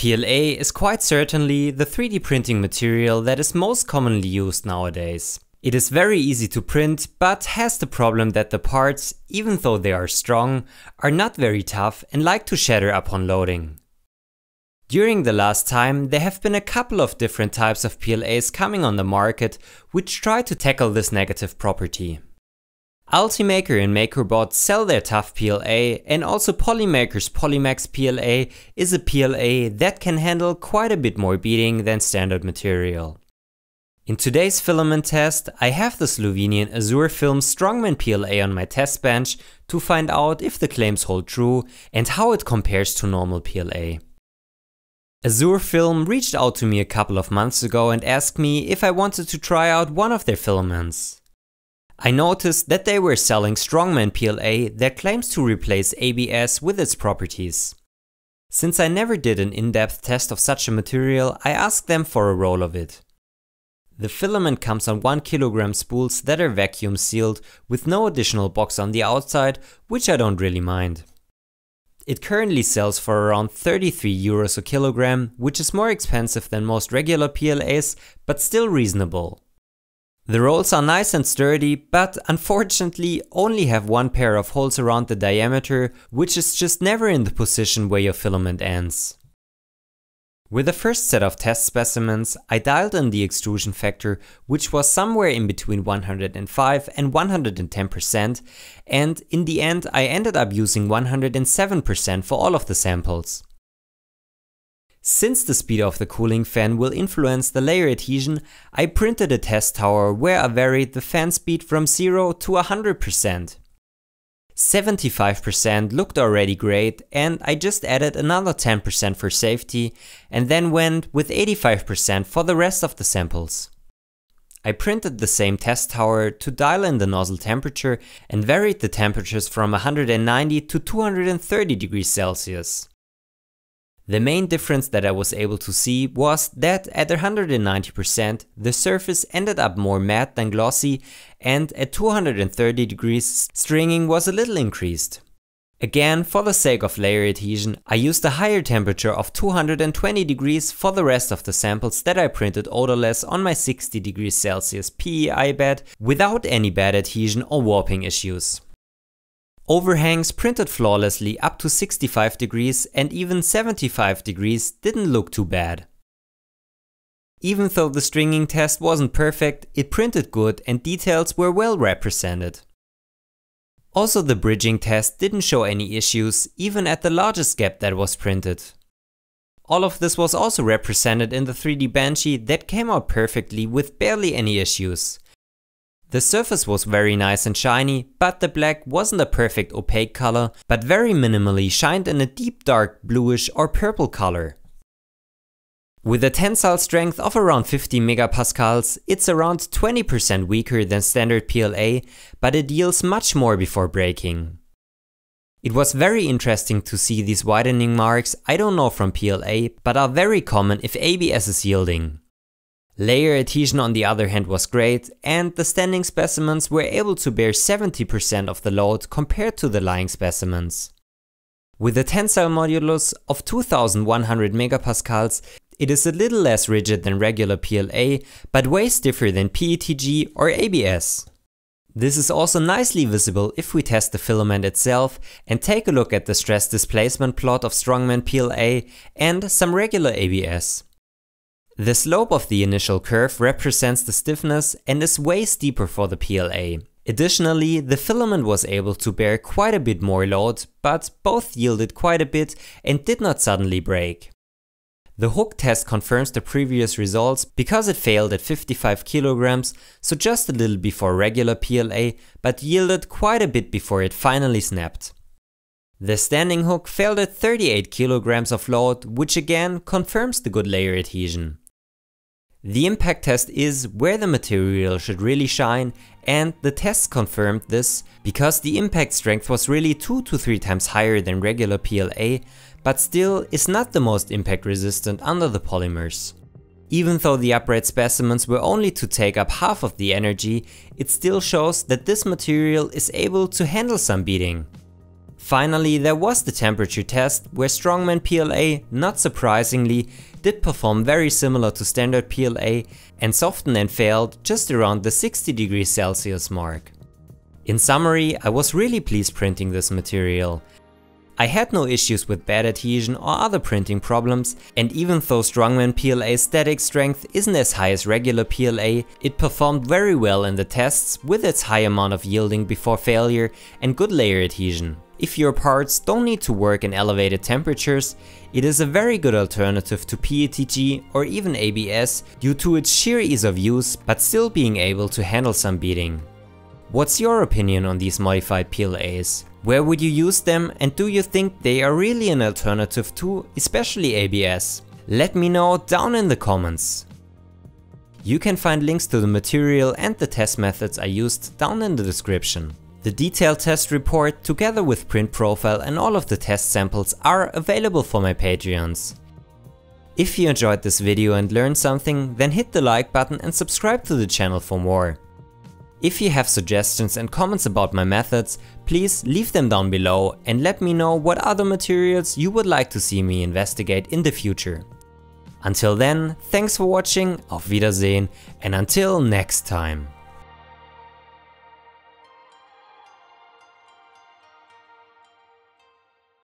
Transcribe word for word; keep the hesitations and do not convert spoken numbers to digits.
P L A is quite certainly the three D printing material that is most commonly used nowadays. It is very easy to print, but has the problem that the parts, even though they are strong, are not very tough and like to shatter upon loading. During the last time, there have been a couple of different types of P L As coming on the market which try to tackle this negative property. Ultimaker and MakerBot sell their tough P L A, and also Polymaker's Polymax P L A is a P L A that can handle quite a bit more beating than standard material. In today's filament test, I have the Slovenian AzureFilm Strongman P L A on my test bench to find out if the claims hold true and how it compares to normal P L A. AzureFilm reached out to me a couple of months ago and asked me if I wanted to try out one of their filaments. I noticed that they were selling Strongman P L A that claims to replace A B S with its properties. Since I never did an in-depth test of such a material, I asked them for a roll of it. The filament comes on one kilogram spools that are vacuum sealed with no additional box on the outside, which I don't really mind. It currently sells for around thirty-three euros a kilogram, which is more expensive than most regular P L As, but still reasonable. The rolls are nice and sturdy, but unfortunately only have one pair of holes around the diameter, which is just never in the position where your filament ends. With the first set of test specimens, I dialed in the extrusion factor, which was somewhere in between one hundred five and one hundred ten percent, and in the end I ended up using one hundred seven percent for all of the samples. Since the speed of the cooling fan will influence the layer adhesion, I printed a test tower where I varied the fan speed from zero to one hundred percent. seventy-five percent looked already great, and I just added another ten percent for safety and then went with eighty-five percent for the rest of the samples. I printed the same test tower to dial in the nozzle temperature and varied the temperatures from one hundred ninety to two hundred thirty degrees Celsius. The main difference that I was able to see was that at one hundred ninety percent the surface ended up more matte than glossy, and at two hundred thirty degrees stringing was a little increased. Again, for the sake of layer adhesion, I used a higher temperature of two hundred twenty degrees for the rest of the samples that I printed odorless on my sixty degrees Celsius P E I bed without any bad adhesion or warping issues. Overhangs printed flawlessly up to sixty-five degrees, and even seventy-five degrees didn't look too bad. Even though the stringing test wasn't perfect, it printed good and details were well represented. Also, the bridging test didn't show any issues, even at the largest gap that was printed. All of this was also represented in the three D Banshee that came out perfectly with barely any issues. The surface was very nice and shiny, but the black wasn't a perfect opaque color, but very minimally shined in a deep dark bluish or purple color. With a tensile strength of around fifty megapascals, it's around twenty percent weaker than standard P L A, but it yields much more before breaking. It was very interesting to see these widening marks I don't know from P L A, but are very common if A B S is yielding. Layer adhesion on the other hand was great, and the standing specimens were able to bear seventy percent of the load compared to the lying specimens. With a tensile modulus of two thousand one hundred megapascals, it is a little less rigid than regular P L A, but way stiffer than P E T G or A B S. This is also nicely visible if we test the filament itself and take a look at the stress displacement plot of Strongman P L A and some regular A B S. The slope of the initial curve represents the stiffness and is way steeper for the P L A. Additionally, the filament was able to bear quite a bit more load, but both yielded quite a bit and did not suddenly break. The hook test confirms the previous results because it failed at fifty-five kilograms, so just a little before regular P L A, but yielded quite a bit before it finally snapped. The standing hook failed at thirty-eight kilograms of load, which again confirms the good layer adhesion. The impact test is where the material should really shine, and the tests confirmed this because the impact strength was really two to three times higher than regular P L A, but still is not the most impact resistant under the polymers. Even though the upright specimens were only to take up half of the energy, it still shows that this material is able to handle some beating. Finally, there was the temperature test, where Strongman P L A, not surprisingly, did perform very similar to standard P L A and softened and failed just around the sixty degrees Celsius mark. In summary, I was really pleased printing this material. I had no issues with bad adhesion or other printing problems, and even though Strongman P L A's static strength isn't as high as regular P L A, it performed very well in the tests with its high amount of yielding before failure and good layer adhesion. If your parts don't need to work in elevated temperatures, it is a very good alternative to P E T G or even A B S due to its sheer ease of use, but still being able to handle some beating. What's your opinion on these modified P L As? Where would you use them, and do you think they are really an alternative to, especially A B S? Let me know down in the comments. You can find links to the material and the test methods I used down in the description. The detailed test report together with print profile and all of the test samples are available for my Patreons. If you enjoyed this video and learned something, then hit the like button and subscribe to the channel for more. If you have suggestions and comments about my methods, please leave them down below and let me know what other materials you would like to see me investigate in the future. Until then, thanks for watching, auf Wiedersehen, and until next time.